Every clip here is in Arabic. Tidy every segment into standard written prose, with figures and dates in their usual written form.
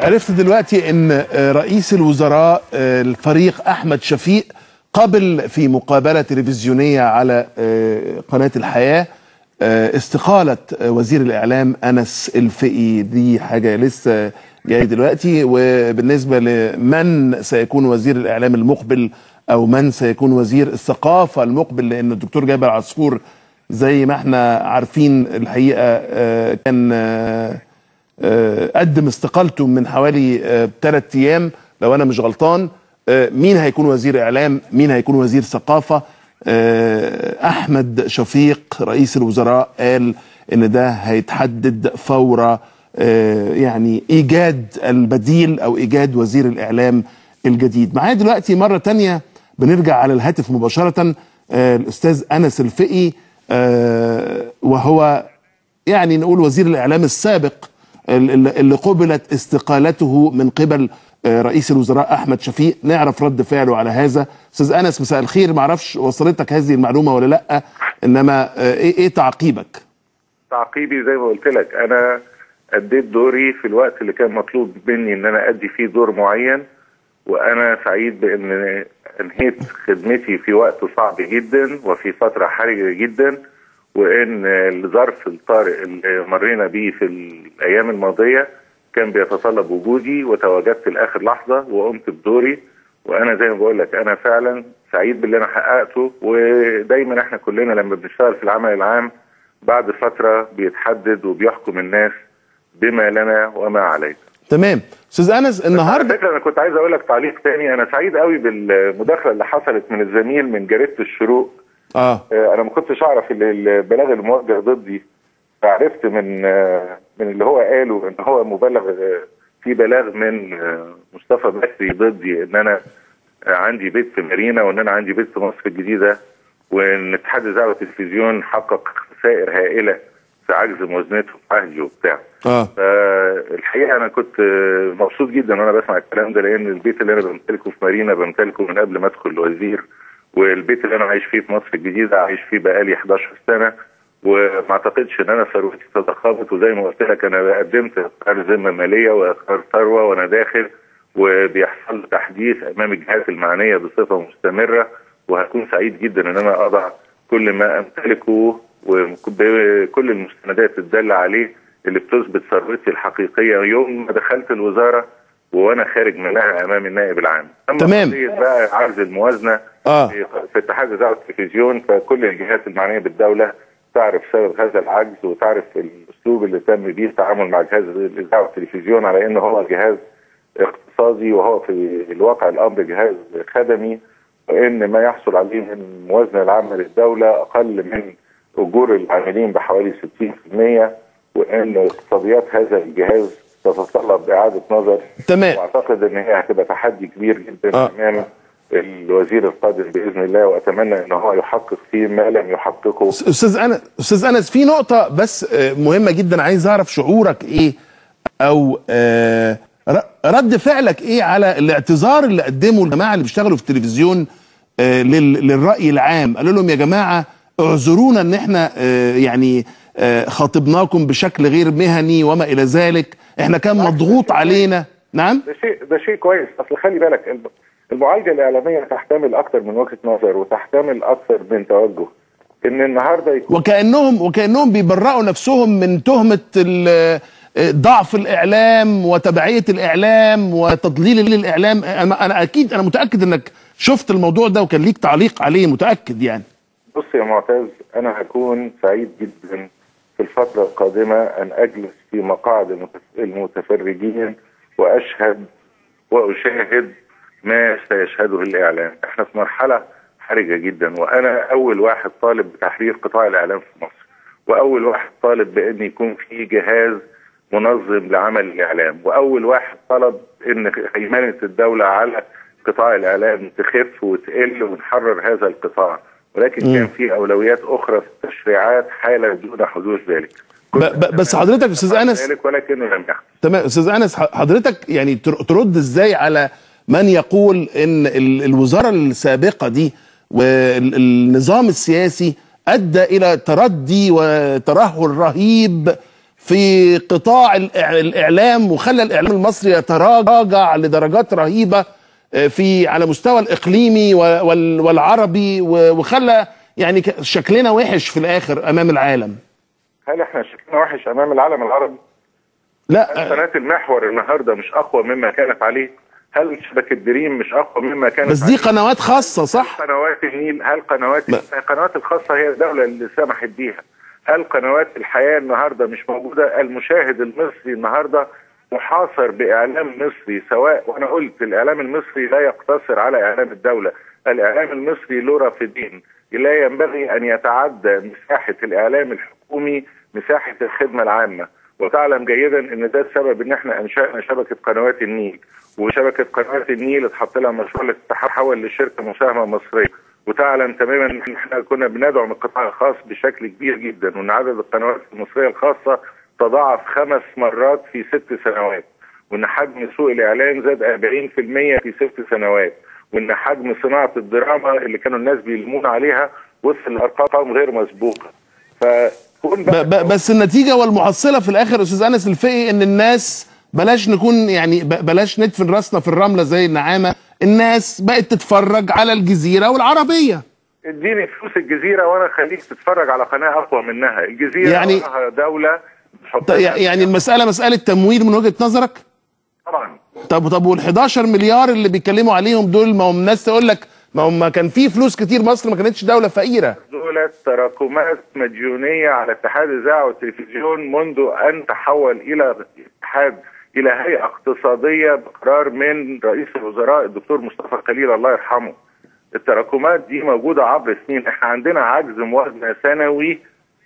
عرفت دلوقتي ان رئيس الوزراء الفريق احمد شفيق قبل في مقابلة تلفزيونية على قناة الحياة استقالة وزير الاعلام انس الفقي. دي حاجة لسه جاية دلوقتي. وبالنسبة لمن سيكون وزير الاعلام المقبل او من سيكون وزير الثقافة المقبل، لان الدكتور جابر عصفور زي ما احنا عارفين الحقيقة كان قدم استقالته من حوالي 3 ايام لو انا مش غلطان. مين هيكون وزير اعلام، مين هيكون وزير ثقافة؟ احمد شفيق رئيس الوزراء قال ان ده هيتحدد فور يعني ايجاد البديل او ايجاد وزير الاعلام الجديد. معايا دلوقتي مرة تانية بنرجع على الهاتف مباشرة الاستاذ انس الفقي، وهو يعني نقول وزير الاعلام السابق اللي قبلت استقالته من قبل رئيس الوزراء احمد شفيق. نعرف رد فعله على هذا. استاذ انس مساء الخير، معرفش وصلتك هذه المعلومه ولا لا، انما ايه تعقيبك؟ تعقيبي زي ما قلت لك، انا اديت دوري في الوقت اللي كان مطلوب مني ان انا ادي فيه دور معين، وانا سعيد بان انهيت خدمتي في وقت صعب جدا وفي فتره حرجه جدا، وان الظرف الطارئ اللي مرينا بيه في الايام الماضيه كان بيتطلب وجودي، وتواجدت لاخر لحظه وقمت بدوري. وانا زي ما بقول لك انا فعلا سعيد باللي انا حققته. ودايما احنا كلنا لما بنشتغل في العمل العام بعد فتره بيتحدد وبيحكم الناس بما لنا وما علينا. تمام. استاذ انس النهارده على فكره انا كنت عايز اقول لك تعليق تاني. انا سعيد قوي بالمداخله اللي حصلت من الزميل من جريده الشروق. انا ما كنتش اعرف البلاغ الموجه ضدي، فعرفت من اللي هو قاله ان هو مبلغ في بلاغ من مصطفى بكري ضدي ان انا عندي بيت في مارينا وان انا عندي بيت في مصر الجديده، وان اتحاد الاذاعه والتلفزيون حقق خسائر هائله في عجز موازنتهم عهدي وبتاع. فالحقيقه انا كنت مبسوط جدا وانا بسمع الكلام ده، لان البيت اللي انا بمتلكه في مارينا بمتلكه من قبل ما ادخل الوزير، والبيت اللي انا عايش فيه في مصر الجديده عايش فيه بقالي 11 سنه، وما اعتقدش ان انا ثروتي تضخمت. وزي ما قلت لك انا قدمت اقرار ذمه ماليه واقرار ثروه وانا داخل، وبيحصل تحديث امام الجهات المعنيه بصفه مستمره، وهكون سعيد جدا ان انا اضع كل ما امتلكه وكل المستندات الداله عليه اللي بتثبت ثروتي الحقيقيه يوم ما دخلت الوزاره وانا خارج منها امام النائب العام. تمام. بقى عجز الموازنه في اتحاد الاذاعه والتلفزيون، فكل الجهات المعنيه بالدوله تعرف سبب هذا العجز، وتعرف الاسلوب اللي تم بيه التعامل مع جهاز الاذاعه والتلفزيون على انه هو جهاز اقتصادي وهو في الواقع الامر جهاز خدمي، وان ما يحصل عليه من الموازنه العامه للدوله اقل من اجور العاملين بحوالي 60%، وان اقتصاديات هذا الجهاز تتطلب اعاده نظر. تمام. واعتقد ان هي هتبقى تحدي كبير جدا امام الوزير القادم باذن الله، واتمنى ان هو يحقق فيه ما لم يحققه. استاذ انس في نقطه بس مهمه جدا، عايز اعرف شعورك ايه او رد فعلك ايه على الاعتذار اللي قدمه الجماعه اللي بيشتغلوا في التلفزيون للراي العام. قالوا لهم يا جماعه اعذرونا ان احنا يعني خاطبناكم بشكل غير مهني وما الى ذلك، احنا كان مضغوط علينا. نعم، ده شيء كويس. اصل خلي بالك المعالجه الاعلاميه تحتمل اكثر من وجهه نظر وتحتمل اكثر من توجه. ان النهارده يكون وكانهم بيبرئوا نفسهم من تهمه ضعف الاعلام وتبعيه الاعلام وتضليل الاعلام. انا متاكد انك شفت الموضوع ده وكان ليك تعليق عليه، متاكد يعني. بص يا معتز، انا هكون سعيد جدا في الفتره القادمه ان اجلس في مقاعد المتفرجين واشهد واشاهد ما سيشهده الاعلام. احنا في مرحله حرجه جدا، وانا اول واحد طالب بتحرير قطاع الاعلام في مصر، واول واحد طالب بان يكون في جهاز منظم لعمل الاعلام، واول واحد طلب ان هيمنه الدوله على قطاع الاعلام تخف وتقل ونحرر هذا القطاع، ولكن كان في اولويات اخرى في التشريعات حاله دون حدوث ذلك. بس حضرتك استاذ انس ولكنه لم يحدث. تمام. استاذ انس حضرتك يعني ترد ازاي على من يقول ان الوزاره السابقه دي والنظام السياسي ادى الى تردي وترهل رهيب في قطاع الإعلام وخلى الإعلام المصري يتراجع لدرجات رهيبة على مستوى الإقليمي والعربي، وخلى يعني شكلنا وحش في الآخر أمام العالم. هل احنا شكلنا وحش أمام العالم العربي؟ لا. قناة المحور النهارده مش أقوى مما كانت عليه؟ هل شبكة دريم مش أقوى مما كانت بس دي قنوات خاصة صح؟ قنوات النيل، هل القنوات الخاصة هي الدولة اللي سمحت بيها؟ هل قنوات الحياة النهارده مش موجودة؟ المشاهد المصري النهارده محاصر بإعلام مصري، سواء، وأنا قلت الإعلام المصري لا يقتصر على إعلام الدولة، الإعلام المصري له رافدين، لا ينبغي أن يتعدى مساحة الإعلام الحكومي مساحة الخدمة العامة. وتعلم جيدا ان ده السبب ان احنا انشأنا شبكة قنوات النيل، وشبكة قنوات النيل اتحط لها مشروع لتتحول لشركة مساهمة مصرية. وتعلم تماما ان احنا كنا بندعم القطاع الخاص بشكل كبير جدا، وان عدد القنوات المصرية الخاصة تضاعف 5 مرات في 6 سنوات، وان حجم سوق الاعلان زاد 40% في 6 سنوات، وان حجم صناعة الدراما اللي كانوا الناس بيلمون عليها وصل لارقام غير مسبوقة. بس النتيجة والمحصلة في الآخر أستاذ أنس الفقي إن الناس بلاش نكون يعني بلاش ندفن راسنا في الرملة زي النعامة، الناس بقت تتفرج على الجزيرة والعربية. اديني فلوس الجزيرة وأنا خليك تتفرج على قناة أقوى منها. الجزيرة يعني دولة يعني المسألة مسألة تمويل من وجهة نظرك؟ طبعا. طب وال 11 مليار اللي بيتكلموا عليهم دول، ما هم الناس تقول لك ما هم كان في فلوس كتير، مصر ما كانتش دولة فقيرة. دولت تراكمات مديونية على اتحاد الإذاعة والتلفزيون منذ أن تحول إلى هيئة اقتصادية بقرار من رئيس الوزراء الدكتور مصطفى خليل الله يرحمه. التراكمات دي موجودة عبر سنين. احنا عندنا عجز موازنة سنوي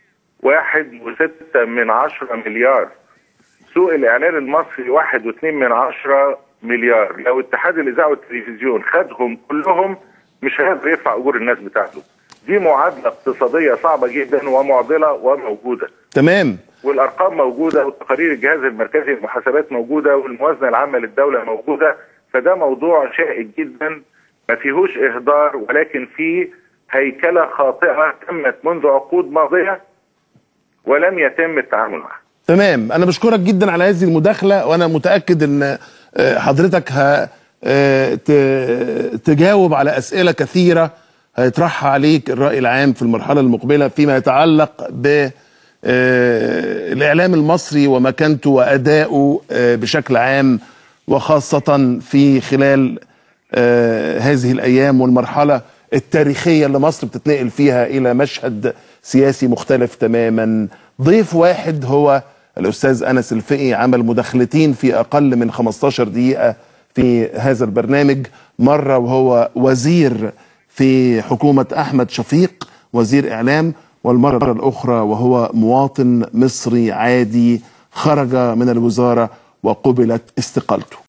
1.6 مليار. سوق الإعلان المصري 1.2 مليار. لو اتحاد الإذاعة والتلفزيون خدهم كلهم مش هيقدر يدفع أجور الناس بتاعته. دي معادلة اقتصادية صعبة جدا ومعضلة وموجودة. تمام. والأرقام موجودة، وتقارير الجهاز المركزي للمحاسبات موجودة، والموازنة العامة للدولة موجودة. فده موضوع شائك جدا ما فيهوش إهدار، ولكن فيه هيكلة خاطئة تمت منذ عقود ماضية ولم يتم التعامل معها. تمام. أنا بشكرك جدا على هذه المداخلة، وأنا متأكد أن حضرتك تجاوب على أسئلة كثيرة هيطرحها عليك الرأي العام في المرحلة المقبلة فيما يتعلق بالإعلام المصري ومكانته وأدائه بشكل عام، وخاصة في خلال هذه الأيام والمرحلة التاريخية اللي مصر بتتنقل فيها إلى مشهد سياسي مختلف تماما. ضيف واحد هو الأستاذ أنس الفقي، عمل مداخلتين في أقل من 15 دقيقة في هذا البرنامج، مرة وهو وزير في حكومة أحمد شفيق وزير إعلام، والمرة الأخرى وهو مواطن مصري عادي خرج من الوزارة وقبلت استقالته.